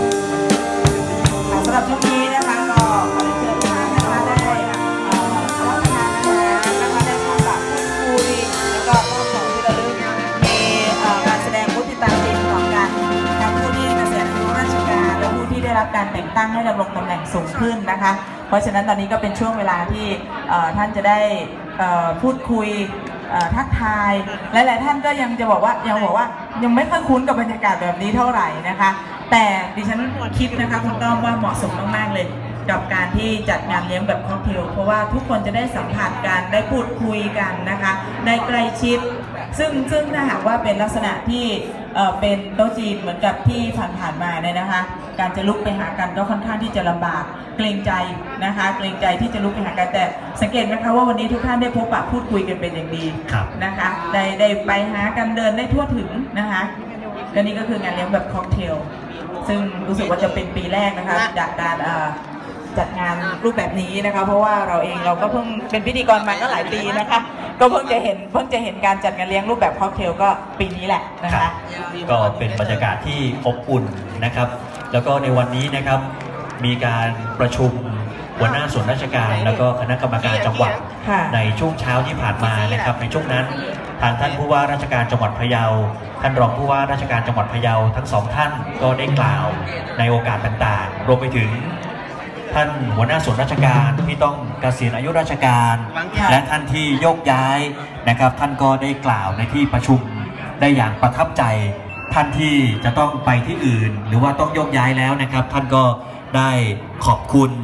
S3: สำหรับช่วงนี้นะคะก็ขอเชิญทุกท่านนะคะได้รับประทานอาหารนะคะได้พบปะพูดคุยแล้วก็มอบของที่ระลึกมีการแสดงมุทิตาจิตของการทั้งผู้ที่เกษียณอายุราชการและผู้ที่ได้รับการแต่งตั้งให้ดำรงตำแหน่งสูงขึ้นนะคะเพราะฉะนั้นตอนนี้ก็เป็นช่วงเวลาที่ท่านจะได้พูดคุยทักทายหลายๆท่านก็ยังจะบอกว่ายังบอกว่ายังไม่ค่อยคุ้นกับบรรยากาศแบบนี้เท่าไหร่นะคะแต่ดิฉันคิดนะคะคุณต้อมว่าเหมาะสมมากๆเลยกับการที่จัดงานเลี้ยงแบบค็อกเทลเพราะว่าทุกคนจะได้สัมผัสกันได้พูดคุยกันนะคะได้ใกล้ชิดซึ่งซึ่งถ้าหากว่าเป็นลักษณะที่เป็นโต๊ะจีนเหมือนกับที่ผ่านๆมาเนี่ยนะคะการจะลุกไปหากันก็ค่อนข้างที่จะลำบากเกรงใจนะคะเกรงใจที่จะลุกไปหากันแต่สังเกตไหมคะว่าวันนี้ทุกท่านได้พบปะพูดคุยกันเป็นอย่างดีนะคะได้ได้ไปหากันเดินได้ทั่วถึงนะคะและนี่ก็คืองานเลี้ยงแบบค็อกเทลซึ่งรู้สึกว่าจะเป็นปีแรกนะคะจากการจัดงานรูปแบบนี้นะคะเพราะว่าเราเองเราก็เพิ่งเป็นพิธีกรมาก็หลายปีนะคะก็เพิ่งจะเห็นเพิ่งจะเห็นการจัดงานเลี้ยงรูปแบบค็อกเทลก็ปีนี้แหละนะคะ
S1: ก็เป็นบรรยากาศที่อบอุ่นนะครับแล้วก็ในวันนี้นะครับมีการประชุมหัวหน้าส่วนราชการแล้วก็คณะกรรมการจังหวัดในช่วงเช้าที่ผ่านมานะครับในช่วงนั้นทางท่านผู้ว่าราชการจังหวัดพะเยาท่านรองผู้ว่าราชการจังหวัดพะเยาทั้งสองท่านก็ได้กล่าวในโอกาสต่างๆรวมไปถึงท่านหัวหน้าส่วนราชการที่ต้องเกษียณอายุราชการและท่านที่โยกย้ายนะครับท่านก็ได้กล่าวในที่ประชุมได้อย่างประทับใจท่านที่จะต้องไปที่อื่นหรือว่าต้องโยกย้ายแล้วนะครับท่านก็ได้ขอบคุณ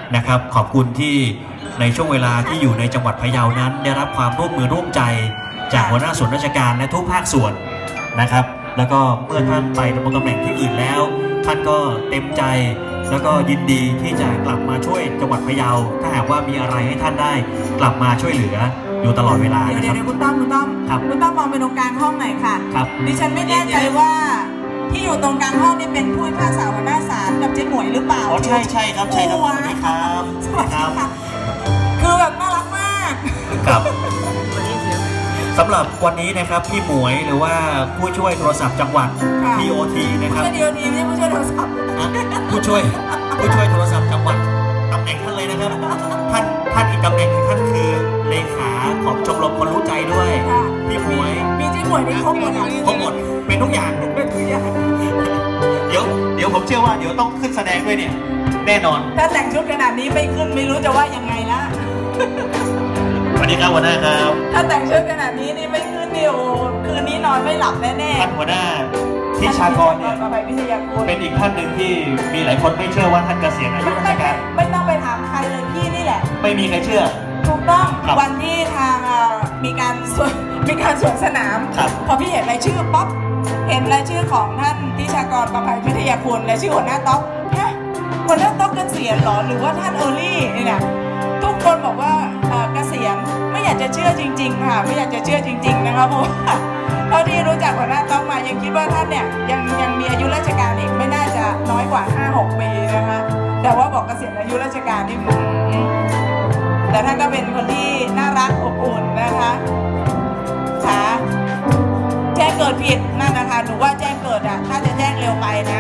S1: นะครับขอบคุณที่ในช่วงเวลาที่อยู่ในจังหวัดพะเยานั้นได้รับความร่วมมือร่วมใจจากหัวหน้าส่วนราชการและทุกภาคส่วนนะครับแล้วก็เมื่อท่านไปดำรงตำแหน่งที่อื่นแล้วท่านก็เต็มใจแล้วก็ยินดีที่จะกลับมาช่วยจังหวัดพะเยาถ้าหากว่ามีอะไรให้ท่านได้กลับมาช่วยเหลืออยู่ตลอดเวลา
S3: เดี๋ยว
S1: นะครับ
S3: เดี๋ยวคุณต้อมคุณต้อม
S1: ครับ
S3: คุณต้อมมองไปตรงกลางห้องหน่อยค่ะ
S1: ครับ
S3: ดิฉันไม่แน่ใจว่าที่อยู่ตรงกลางห้องนี่เป็นผู้พิพากษาหัวหน้าศาลกับเจ๊หมวยหรือเปล่า
S1: อ๋อใช่ใช่ครับใช่ครับ
S3: โอ้
S1: สวัสดีครับ
S3: สวัสดี
S1: ครับ
S3: ค่ะคือแบบน่ารักมาก
S1: ครับสำหรับวันนี้นะครับพี่หมวยหรือว่าผู้ช่วยโทรศัพท์จังหวัด
S3: ค่ะ
S1: ที โอ ที นะครับ
S3: ผู้ช่วยดีโอทีไม่ใช่ผู้ช่วยโทรศัพท์
S1: อ่ะผู้ช่วยผู้ช่วยโทรศัพท์จังหวัดตำแหน่งท่านเลยนะครับท่านท่านอีกตำแหน่งหนึ่งท่านคือเลขาของชมรมคนรู้ใจด้วย
S3: ค่ะ
S1: พี่หมวย
S3: มีเจ๊หมวยนี่ครบหมดเลย
S1: ครบหมดเป็นทุกอย่าง
S3: เป็นทุกอย่าง
S1: เดี๋ยวเดี๋ยวผมเชื่อว่าเดี๋ยวต้องขึ้นแสดงด้วยเนี่ยแน่นอน
S3: ถ้าแต่งชุดขนาดนี้ไม่ขึ้นไม่รู้จะว่ายังไงนะ
S1: สวัสดีครับหัวหน้าครับ
S3: ถ้าแต่งชุดขนาดนี้นี่ไม่ขึ้นนี่โอ้คืนนี้นอนไม่หลับแน่ๆ
S1: ท่านหัวหน้าที่ชากรเนี่ย
S3: ต่อไปวิทยาคุณ
S1: เป็นอีกท่านหนึ่งที่มีหลายคนไม่เชื่อว่าท่านเกษียณอายุ
S3: ไม่
S1: ราชการ
S3: ไม่ต้องไปถามใครเลยพี่นี่แหละ
S1: ไม่มีใครเชื่อ
S3: ถูกต้อง
S1: ครับ
S3: วันที่ทางเอ่อมีการสวนมีการสวนสนาม
S1: ครับ
S3: พอพี่เห็นรายชื่อป๊อปเห็นรายชื่อของท่านทิชากรประภัยวิทยาคุณและชื่อหัวหน้าต๊อกฮะหัวหน้าต๊อกเกษียณเหรอหรือว่าท่านเออร์ลี่นี่นะทุกคนบอกว่าเอ่อเกษียณไม่อยากจะเชื่อจริงๆค่ะไม่อยากจะเชื่อจริงๆนะคะเพราะว่าเท่าที่รู้จักหัวหน้าต๊อกมายังคิดว่าท่านเนี่ยยังยังมีอายุราชการอีกไม่น่าจะน้อยกว่า ห้าหก ปีนะคะแต่ว่าบอกเกษียณอายุราชการนี่อืมแต่ท่านก็เป็นคนที่น่ารักอบอุ่นนะคะค่ะแจ้งเกิดผิดนั่นนะคะหนูว่าแจ้งเกิดอ่ะถ้าจะแจ้งเร็วไปนะ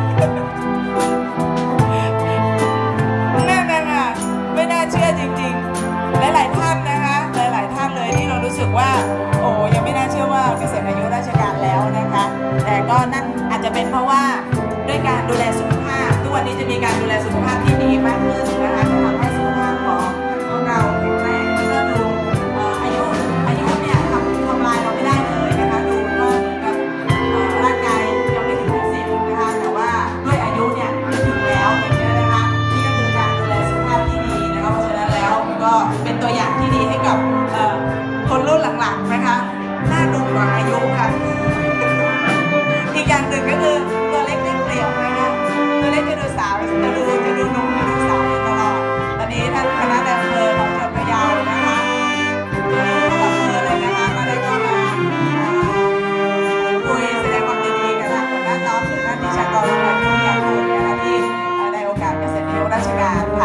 S3: นั่นนะคะไม่น่าเชื่อจริงๆหลายๆท่านนะคะหลายๆท่านเลยที่เรารู้สึกว่าโอ้ยังไม่น่าเชื่อว่าเกษียณอายุราชการแล้วนะคะแต่ก็นั่นอาจจะเป็นเพราะว่าด้วยการดูแลสุขภาพทุกวันนี้จะมีการดูแลสุขภาพที่ดีมากขึ้นนะคะจะทำให้สุขภาพของพวกเราแข็งแรงแล้วก็ดูเอ่ออายุอายุเนี่ยทำทำลายเราไม่ได้เลยนะคะดูก็เหมือนกับเอ่อร่างกายยังไม่ถึงหกสิบนะคะแต่ว่าด้วยอายุเนี่ยถึงแล้วอย่างเงี้ยนะคะนี่ก็คือการดูแลสุขภาพที่ดีนะคะเพราะฉะนั้นแล้วก็เป็นตัวอย่างที่ดีให้กับเอ่อคนรุ่นหลังๆนะคะหน้าดูกว่าอายุค่ะอีกอย่างหนึ่งก็คือตัวเล็กได้เปรียบนะคะตัวเล็กจะดูสาวจะดูจะดูหนุ่มจะดูสาวตลอดตอนนี้ท่านคณะนายอำเภอของจังหวัดพะเยานะคะเอ่อทุกอำเภอเลยนะคะก็ได้เข้ามาคุยแสดงความยินดีกับทางหัวหน้าต๊อกหรือท่านทิชากรประภัยวิทยาคุณนะคะที่ในโอกาสเกษียณอายุราชการค่ะ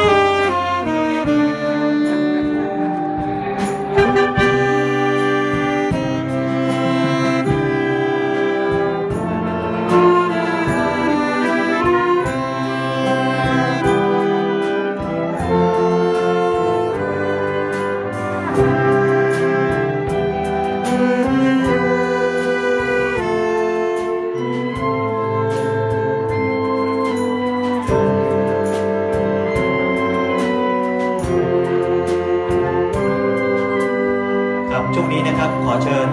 S1: ครับช่วงนี้นะครับขอเชิญ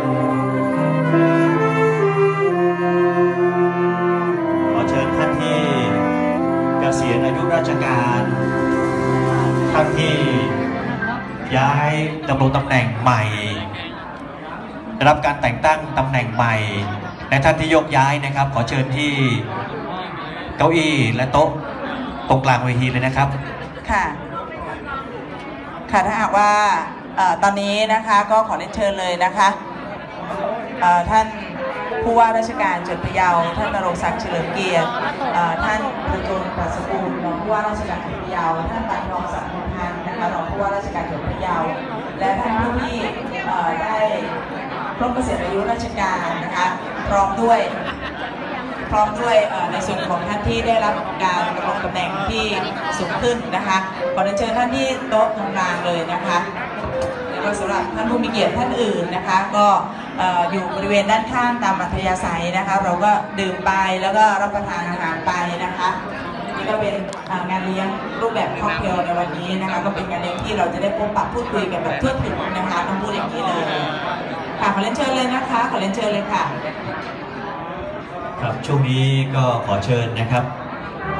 S1: ขอเชิญท่านที่เกษียณอายุราชการท่านที่ย้ายดำรงตำแหน่งใหม่ได้รับการแต่งตั้งตำแหน่งใหม่และท่านที่โยกย้ายนะครับ ขอเชิญที่เก้าอี้และโต๊ะตรงกลางเวทีเลยนะครับ
S3: ค่ะค่ะถ้าหากว่าเอ่อตอนนี้นะคะก็ขอเรียนเชิญเลยนะคะเอ่อท่านผู้ว่าราชการจังหวัดพะเยาท่านนรงค์ศักดิ์เฉลิมเกียรติเอ่อท่านประจุลปราศกุลรองผู้ว่าราชการจังหวัดพะเยาท่านปานทองสังคพันธ์นะคะรองผู้ว่าราชการจังหวัดพะเยาและท่านผู้ที่เอ่อได้ครบเกษียณอายุราชการนะคะพร้อมด้วย พร้อมด้วยในส่วนของท่านที่ได้รับการดำรงตำแหน่งที่สูงขึ้นนะคะขอเชิญท่านที่โต๊ะตรงกลางเลยนะคะแล้วก็สำหรับท่านผู้มีเกียรติท่านอื่นนะคะก็อยู่บริเวณด้านข้างตามอัธยาศัยนะคะเราก็ดื่มไปแล้วก็รับประทานอาหารไปนะคะนี่ก็เป็นงานเลี้ยงรูปแบบค็อกเทลในวันนี้นะคะก็เป็นงานเลี้ยงที่เราจะได้พบปะพูดคุยกันแบบทั่วถึงนะคะต้องพูดอย่างนี้เลยค่ะขอเรียนเชิญเลยนะคะขอเรียนเชิญเลยค่ะ
S1: ครับช่วงนี้ก็ขอเชิญนะครับท่าน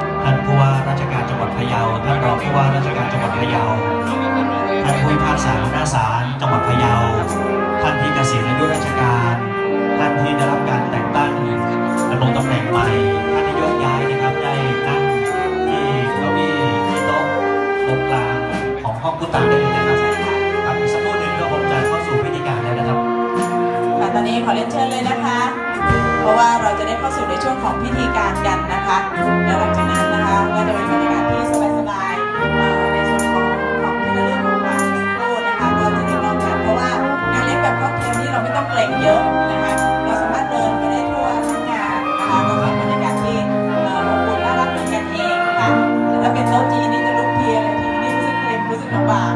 S1: ผู้ว่าราชการจังหวัดพะเยาท่านรองผู้ว่าราชการจังหวัดพะเยาท่านผู้พิพากษาหัวหน้าศาลจังหวัดพะเยาท่านที่เกษียณอายุราชการท่านที่ได้รับการแต่งตั้งดำรงตำแหน่งใหม่ท่านที่โยกย้ายนะครับได้นั่งที่เก้าอี้ที่โต๊ะตรงกลางของห้องผู้ตายได้เลยนะครับครับอีกสักครู่หนึ่งก็คงจะเข้าสู่พิธีการแล้วนะครับ
S3: ค่ะตอนนี้ขอเรียนเชิญเลยนะคะเพราะว่าเราจะได้เข้าสู่ในช่วงของพิธีการกันนะคะและหลังจากนั้นนะคะก็จะเป็นบรรยากาศที่สบายๆในส่วนของของที่ระลึกของหวานสักครู่นะคะก็จะได้มอบกันเพราะว่างานเลี้ยงแบบค็อกเทลนี้เราไม่ต้องเกรงเยอะนะคะเราสามารถเดินไปได้ทั่วทั้งงานนะคะก็เป็นบรรยากาศที่อบอุ่นน่ารักเป็นกันเองค่ะแต่ถ้าเป็นโต๊ะจีนนี่จะลุกเพียเลยทีนี้รู้สึกเกรงรู้สึกลำบาก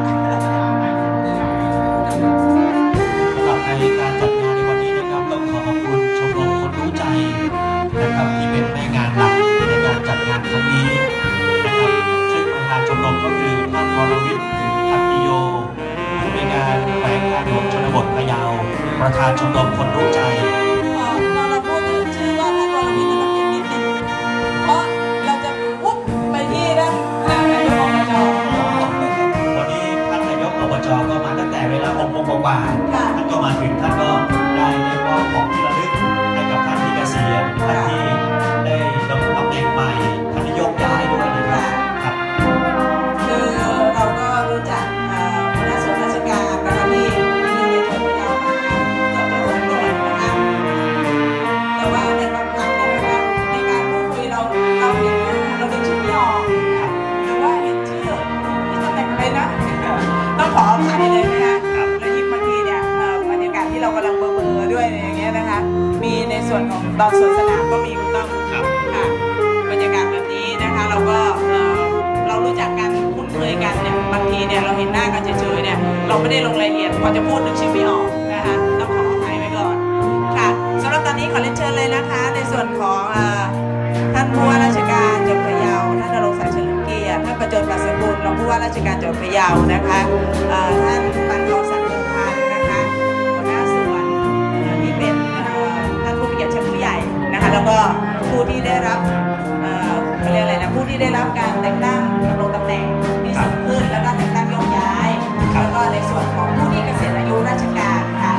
S1: ในการจัดงานในวันนี้นะครับต้องขอขอบคุณชมรมคนรู้ใจนะครับที่เป็นแม่งานหลักในการจัดงานครั้งนี้นะครับซึ่งประธานชมรมก็คือท่านวรวิทย์ทัตติโยผู้ในการแขวงทางหลวงชนบทพะเยาประธานชมรมคนรู้ใจ
S3: พอเราพูดถึงชื่อว่าท่านวรวิทย์เราเพียงนิดนึงเพราะเราจะปุ๊บไปที่ด้านนายกอบจ
S1: วันนี้ท่านนายกอบจก็มาตั้งแต่เวลาหกโมงกว่าท่านก็มาถึงท่านก็ได้ได้มอบของที่ระลึกให้กับท่านที่เกษียณท่านที่ได้ดำรงตำแหน่งใหม่ท่านที่โยกย้ายด้วยนะครับครับ
S3: คือเราก็รู้จักหัวหน้าส่วนราชการนะคะที่มีในจังหวัดพะเยามาเกือบจะทุกหน่วยนะคะแต่ว่าในบางครั้งเนี่ยนะคะในการพูดคุยเราเราเห็นเราเห็นชื่อไม่ออกหรือว่าเห็นชื่อที่ตำแหน่งอะไรนะต้องขออภัยเลยนะคะและยิ่งบางทีเนี่ยบรรยากาศที่เรากำลังเบลอๆด้วยอย่างเงี้ยนะคะมีในส่วนของตอนสวนสนามก็มีคุณต้องค่ะบรรยากาศแบบนี้นะคะเราก็เรารู้จักกันคุ้นเคยกันเนี่ยบางทีเนี่ยเราเห็นหน้ากันเฉยๆเนี่ยเราไม่ได้ลงรายละเอียดพอจะพูดนึกชื่อไม่ออกนะคะต้องขออภัยไว้ก่อนค่ะสำหรับตอนนี้ขอเรียนเชิญเลยนะคะในส่วนของท่านผู้ว่าราชการจังหวัดพะเยาท่านนรงค์ศักดิ์เฉลิมเกียรติท่านประจนปราศกุลรองผู้ว่าราชการจังหวัดพะเยานะคะท่านปันทองศักดิ์ภูพันธ์นะคะหัวหน้าส่วนที่เป็นท่านผู้มีเกียรติชั้นผู้ใหญ่นะคะแล้วก็ผู้ที่ได้รับเขาเรียกอะไรนะผู้ที่ได้รับการแต่งตั้งดำรงตำแหน่งที่สูงขึ้นแล้วก็แต่งตั้งโยกย้ายแล้วก็ในส่วนของผู้ที่เกษียณอายุราชการค่ะ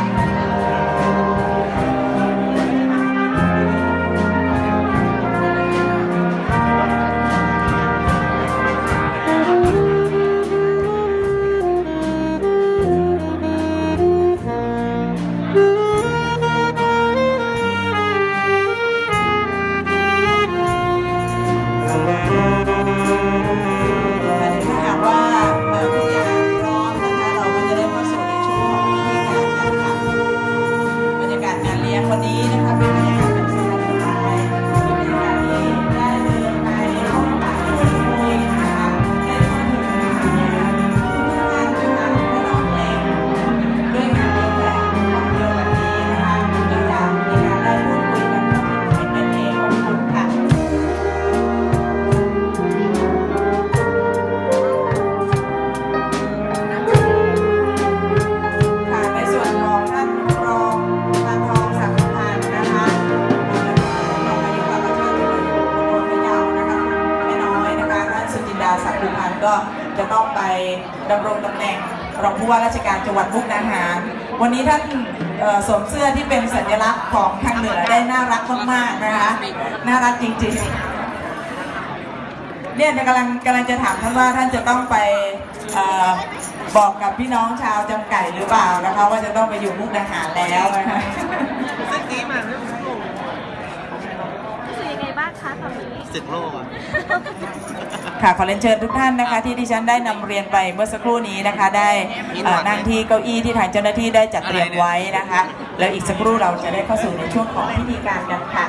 S3: วันนี้นะคะเป็นบรรยากาศแบบสบายๆเป็นบรรยากาศที่ได้เดินไปห้องป่าโดยคุยนะคะได้เข้าถึงงานทุกท่านนะคะได้ร้องเพลงด้วยงานเลี้ยงแบบท่องเที่ยวแบบนี้นะคะอีกอย่างมีการได้พูดคุยกันเป็นกันเองอบอุ่นค่ะค่ะในส่วนของท่านรองปันทองศักดิ์ภูพันธ์นะคะรองนายกอบจจังหวัดพะเยานะคะแม่น้อยนะคะท่านสุจินดาศักดิ์ภูพันธ์ก็จะต้องไปดำรงตำแหน่งรองผู้ว่าราชการจังหวัดมุกดาหารวันนี้ท่านสวมเสื้อที่เป็นสัญลักษณ์ของทางเหนือได้น่ารักมากๆนะคะน่ารักจริงๆเนี่ยกำลังกำลังจะถามท่านว่าท่านจะต้องไปบอกกับพี่น้องชาวจำไก่หรือเปล่านะคะว่าจะต้องไปอยู่มุกดาหารแล้วนะคะ
S2: สึกนี้มารู้
S4: สึกยังไงบ้างคะตอนนี้
S2: สึกโลก
S3: ค่ะขอเรียนเชิญทุกท่านนะคะที่ดิฉันได้นำเรียนไปเมื่อสักครู่นี้นะคะได้นั่งที่เก้าอี้ที่ทางเจ้าหน้าที่ได้จัดเตรียมไว้นะคะแล้วอีกสักครู่เราจะได้เข้าสู่ในช่วงของพิธีการกันค่ะ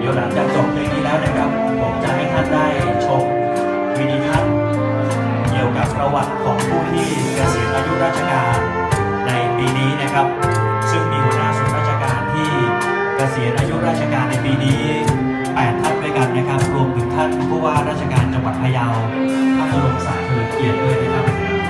S1: ดี๋ยวหลังจากจบเพลงนี้แล้วนะครับผมจะให้ท่านได้ชมวิดีทัศน์เกี่ยวกับประวัติของผู้ที่เกษียณอายุราชการในปีนี้นะครับซึ่งมีหัวหน้าส่วนราชการที่เกษียณอายุราชการในปีนี้แปดท่านด้วยกันนะครับรวมถึงท่านผู้ว่าราชการจังหวัดพะเยาท่านนรงค์ศักดิ์เฉลิมเกียรติด้วยนะครับ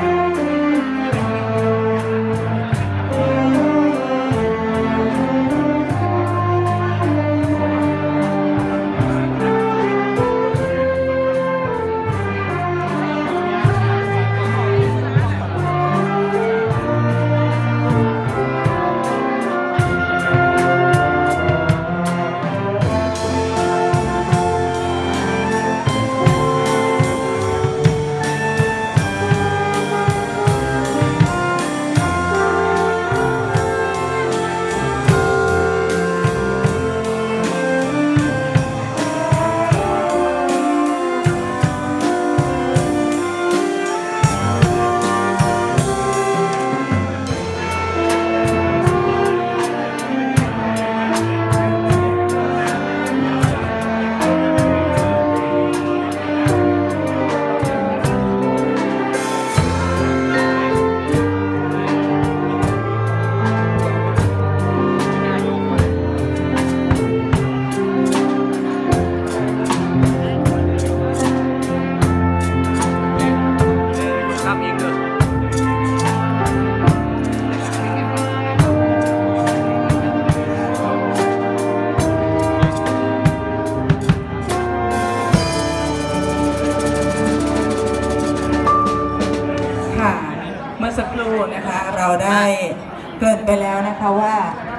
S3: เมื่อสักครู่นะคะเราได้เกริ่นไปแล้วนะคะว่า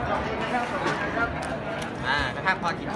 S2: อ่ากระทั่งพอกิน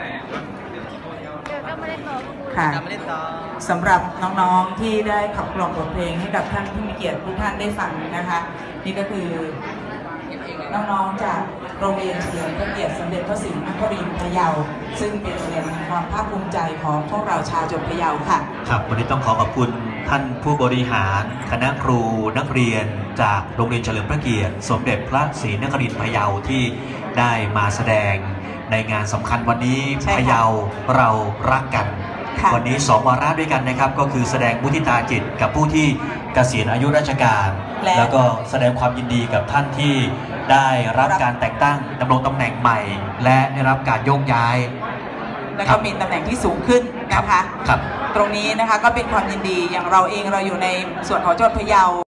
S3: ค่ะ
S2: กลับมาเล่นต่อ
S3: สำหรับน้องๆที่ได้ขับกล่อมบทเพลงให้กับท่านผู้มีเกียรติทุกท่านได้ฟังนะคะนี่ก็คือน้องๆจากโรงเรียนเฉลิมพระเกียรติสมเด็จพระศรีนครินทร์พะเยาซึ่งเป็นโรงเรียนแห่งความภาคภูมิใจของพวกเราชาวจังหวัดพะเยาค่ะ
S1: ครับวันนี้ต้องขอขอบคุณท่านผู้บริหารคณะครูนักเรียนจากโรงเรียนเฉลิมพระเกียรติสมเด็จพระศรีนครินทร์พะเยาที่ได้มาแสดงในงานสำคัญวันนี้พะเยาเรารักกันวันนี้สองวาระด้วยกันนะครับก็คือแสดงมุทิตาจิตกับผู้ที่เกษียณอายุราชการแล้วก็แสดงความยินดีกับท่านที่ได้รับการแต่งตั้งดำรงตำแหน่งใหม่และได้รับการโยกย้าย
S3: แล้วก็มีตำแหน่งที่สูงขึ้นนะคะ
S1: ครับ
S3: ตรงนี้นะคะก็เป็นความยินดีอย่างเราเองเราอยู่ในส่วนของจังหวัดพะเยา